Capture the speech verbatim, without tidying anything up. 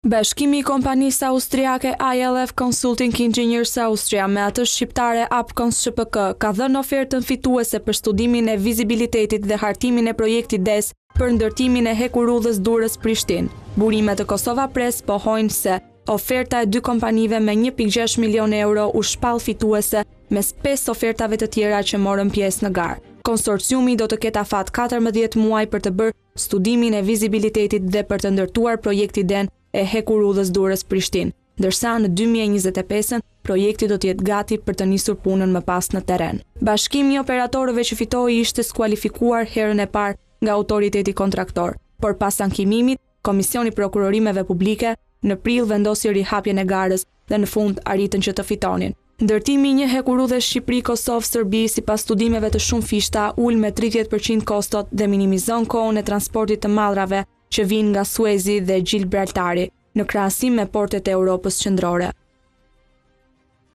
Bashkimi i kompanisë austriake I L F Consulting Engineers Austria me atë shqiptare Apcons S P K ka dhënë ofertën fituese për studimin e vizibilitetit dhe hartimin e projektit D E S për ndërtimin e hekurudhës Durrës-Prishtinë. Burimet e Kosova Press pohojnë se oferta e dy kompanive me një pikë gjashtë milion euro u shpall fituese mes pesë ofertave të tjera që morën pjesë në garë. Konsorciumi do të ketë afat katërmbëdhjetë muaj për të bërë studimin e vizibilitetit dhe për të ndërtuar projektin D E N e hekurudhës Durrës-Prishtinë, ndërsa në dy mijë e njëzet e pesë projekti do të jetë gati për të nisur punën më pas në terren. Bashkimi i operatorëve që fitoi ishte skualifikuar herën e parë nga autoriteti kontraktor, por pas ankimimit, Komisioni i Prokurorimeve Publike në prill vendosi rihapjen e garës dhe në fund arritën që të fitonin. Ndërtimi i një hekurudhe Shqipëri-Kosovë-Serbi sipas studimeve të shumë fishta ul me tridhjetë përqind kostot dhe minimizon kohën e transportit të mallrave që vijnë nga Suezi dhe Gjilbraltari në krahasim me portet e Europës qendrore.